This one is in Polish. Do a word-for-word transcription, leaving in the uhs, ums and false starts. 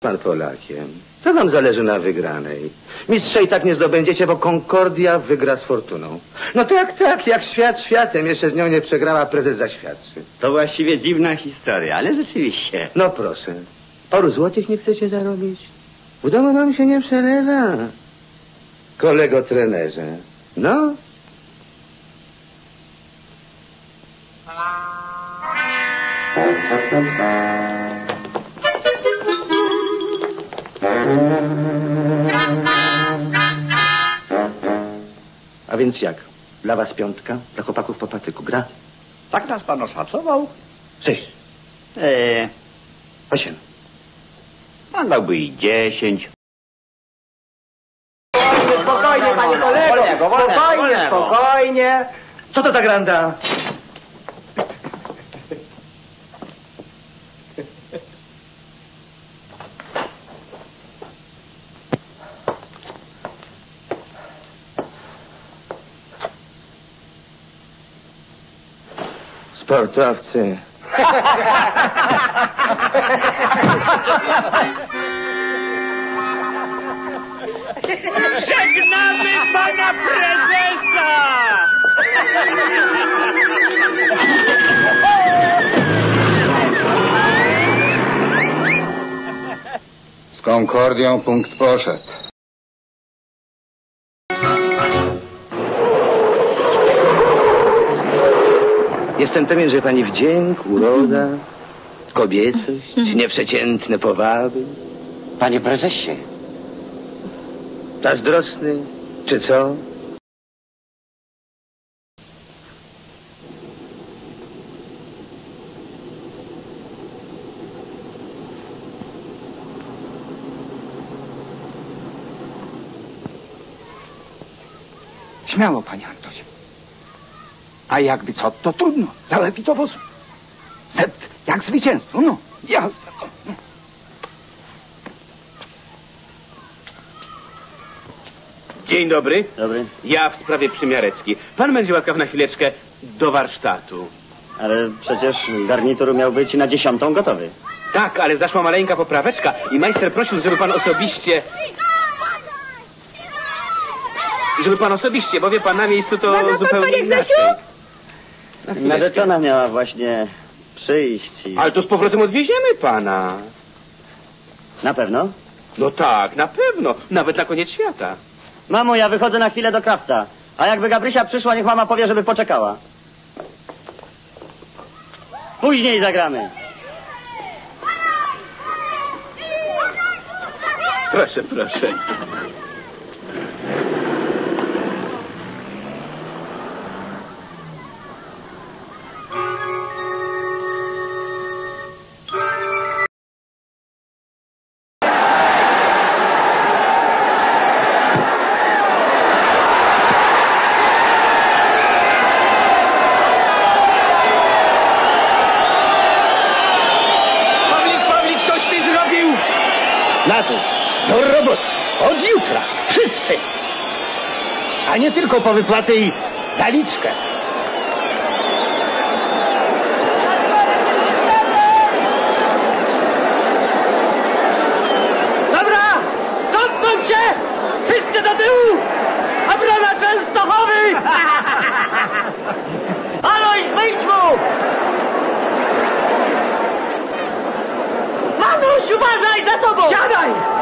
pan Polakiem. Co wam zależy na wygranej? Mistrza i tak nie zdobędziecie, bo Concordia wygra z Fortuną. No tak, tak, jak świat światem. Jeszcze z nią nie przegrała, prezes zaświadczy. To właściwie dziwna historia, ale rzeczywiście. No proszę. Paru złotych nie chcecie zarobić? W domu wam się nie przelewa. Kolego trenerze. No? A więc jak? Dla was piątka, dla chłopaków po patyku. Gra? Tak nas pan oszacował? Sześć. Eee, Osiem. pan dałby i dziesięć. Spokojnie, panie kolego, spokojnie, spokojnie. Co to ta granda? Sportowcy. Żegnamy pana prezesa! Z Concordią punkt poszedł. Jestem pewien, że pani wdzięk, uroda, kobiecość, nieprzeciętne powaby. Panie prezesie. Zazdrosny, czy co? Śmiało, panie Antosie. A jakby co, to trudno. Zalepi to wozu. Set jak zwycięstwo, no. Jasne. No. Dzień dobry. Dobry. Ja w sprawie przymiareczki. Pan będzie łaskaw na chwileczkę do warsztatu. Ale przecież garnitur miał być na dziesiątą gotowy. Tak, ale zaszła maleńka popraweczka i majster prosił, żeby pan osobiście... Żeby pan osobiście, bo wie pan, na miejscu to Uwaga, zupełnie panie inaczej. Grzesiu! Narzeczona miała właśnie przyjść i... Ale to z powrotem odwieziemy pana. Na pewno? No tak, na pewno. Nawet na koniec świata. Mamo, ja wychodzę na chwilę do krawca. A jakby Gabrysia przyszła, niech mama powie, żeby poczekała. Później zagramy. Proszę, proszę. Na to, do roboty, od jutra, wszyscy. A nie tylko po wypłatę i zaliczkę. Dobra, cofnąć się! Wszyscy do tyłu! Obrona Częstochowy! Aloj, wyjdź mu! Manuś, uważaj za tobą! Siadaj!